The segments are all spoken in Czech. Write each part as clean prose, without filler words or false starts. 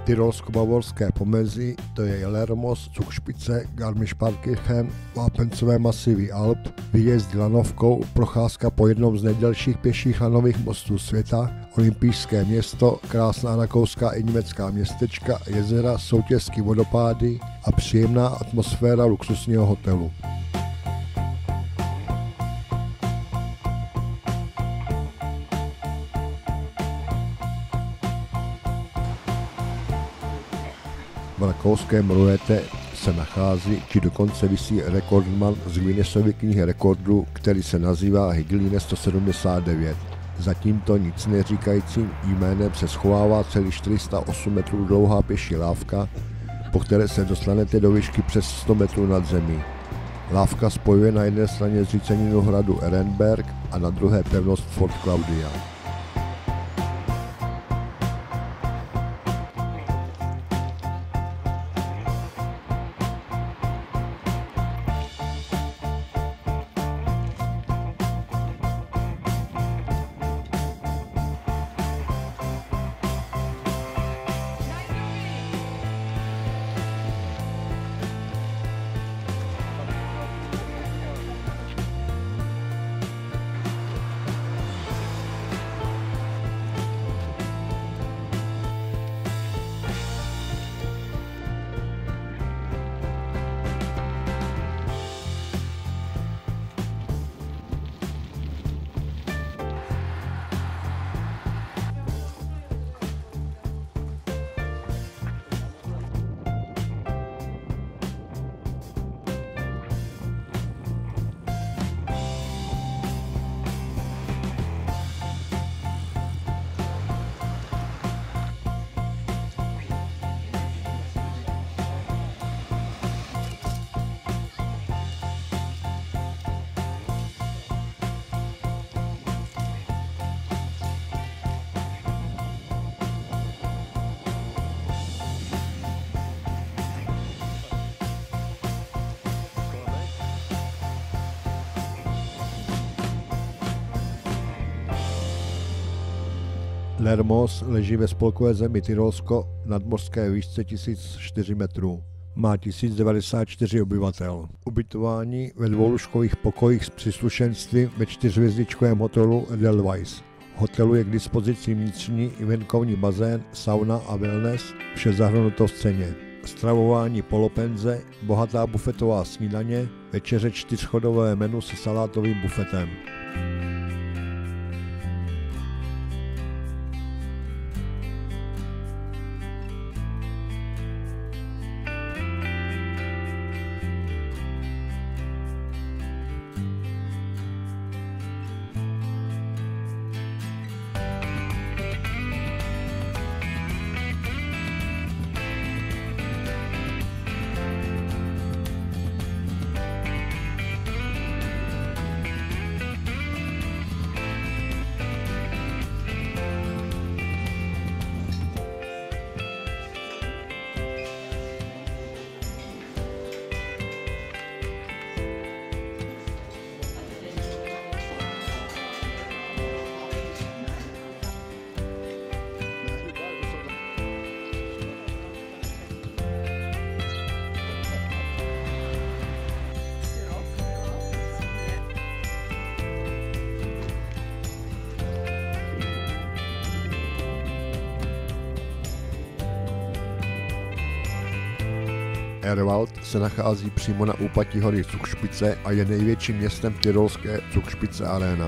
Tyrolsko-bavorské pomezí, to je Lermos, Zugspitze, Garmisch-Partenkirchen, vápencové masivy Alp, výjezd lanovkou, procházka po jednom z nejdelších pěších lanových mostů světa, olympijské město, krásná rakouská i německá městečka, jezera, soutězky, vodopády a příjemná atmosféra luxusního hotelu. V rakouském Ruete se nachází, či dokonce visí rekordman z Guinnessovy knihy rekordů, který se nazývá Higline 179. Za tímto nic neříkajícím jménem se schovává celý 408 metrů dlouhá pěší lávka, po které se dostanete do výšky přes 100 metrů nad zemí. Lávka spojuje na jedné straně zříceninu hradu Ehrenberg a na druhé pevnost Fort Claudia. Lermos leží ve spolkové zemi Tyrolsko v nadmořské výšce 1004 metrů. Má 1094 obyvatel. Ubytování ve dvoulůžkových pokojích s příslušenstvím ve 4hvězdičkovém hotelu Edelweiss. V hotelu je k dispozici vnitřní i venkovní bazén, sauna a wellness, vše zahrnuto v ceně. Stravování polopenze, bohatá bufetová snídaně, večeře 4chodové menu se salátovým bufetem. Erwald se nachází přímo na úpatí hory Zugspitze a je největším městem tyrolské Zugspitze Arena.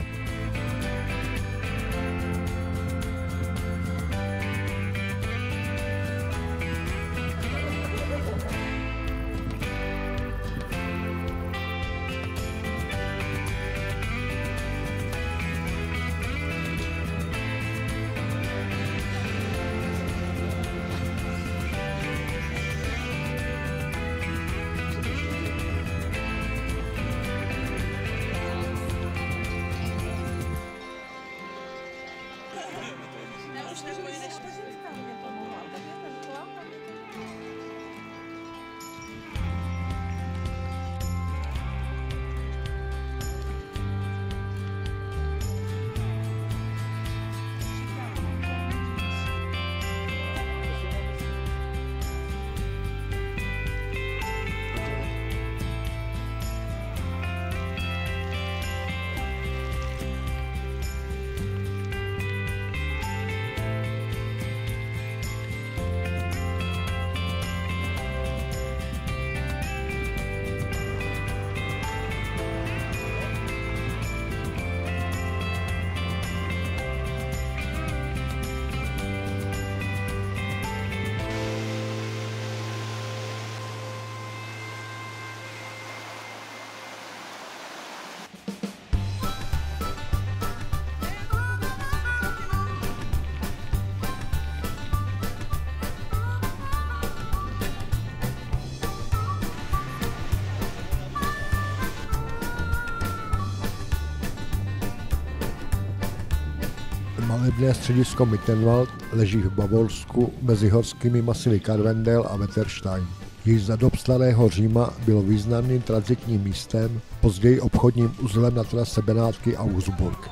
Malebné středisko Mittenwald leží v Bavorsku mezi horskými masivy Karwendel a Wetterstein. Již za dob starého Říma bylo významným tranzitním místem, později obchodním uzlem na trase Benátky a Augsburg.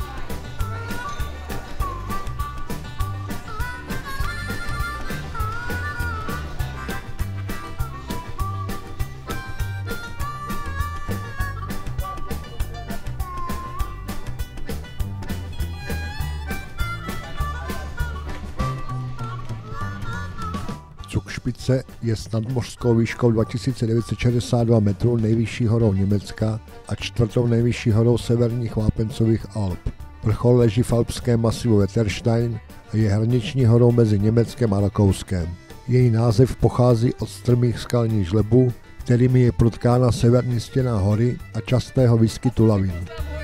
Zugspitze je s nadmořskou výškou 2962 metrů nejvyšší horou Německa a čtvrtou nejvyšší horou severních vápencových Alp. Vrchol leží v alpském masivu Wetterstein a je hraniční horou mezi Německem a Rakouskem. Její název pochází od strmých skalních žlebů, kterými je protkána severní stěna hory a častého výskytu lavin.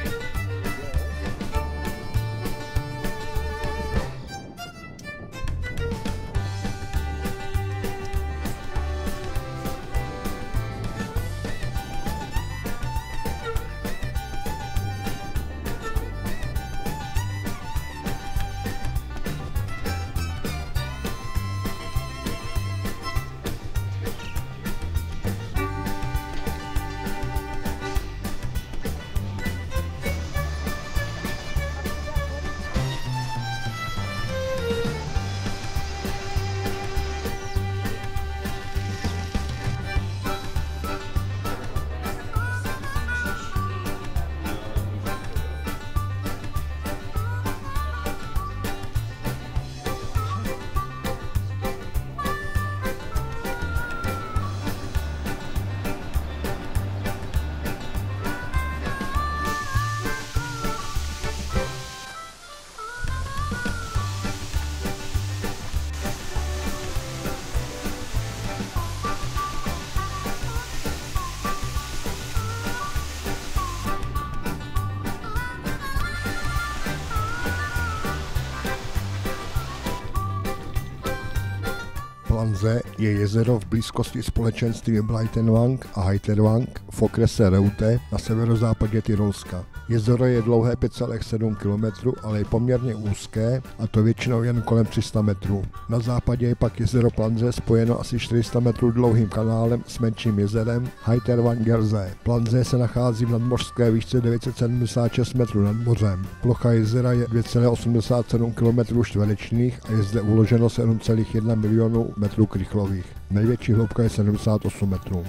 Planze je jezero v blízkosti společenství Breitenwang a Heiterwang v okrese Reute na severozápadě Tyrolska. Jezero je dlouhé 5,7 km, ale je poměrně úzké, a to většinou jen kolem 300 metrů. Na západě je pak jezero Planze spojeno asi 400 metrů dlouhým kanálem s menším jezerem Heiterwangersee. Planze se nachází v nadmořské výšce 976 metrů nad mořem. Plocha jezera je 2,87 km čtverečních a je zde uloženo 7,1 milionu metrů krychlových. Největší hloubka je 78 metrů.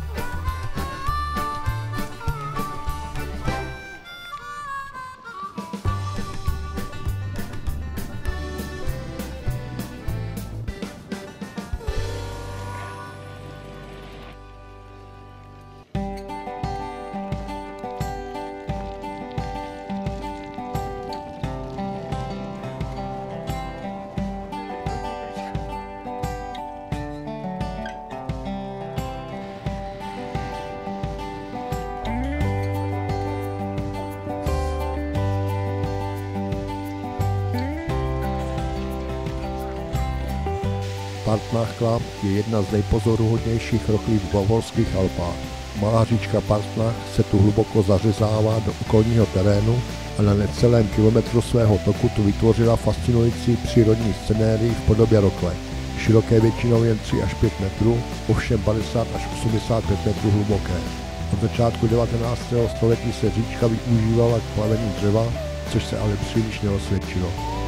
Partnachklamm je jedna z nejpozoruhodnějších rochlí v bavorských Alpách. Malá říčka Partnach se tu hluboko zařezává do okolního terénu a na necelém kilometru svého toku tu vytvořila fascinující přírodní scenérii v podobě rokle. Široké většinou jen 3 až 5 metrů, ovšem 50 až 85 metrů hluboké. Od začátku 19. století se říčka využívala k plavení dřeva, což se ale příliš neosvědčilo.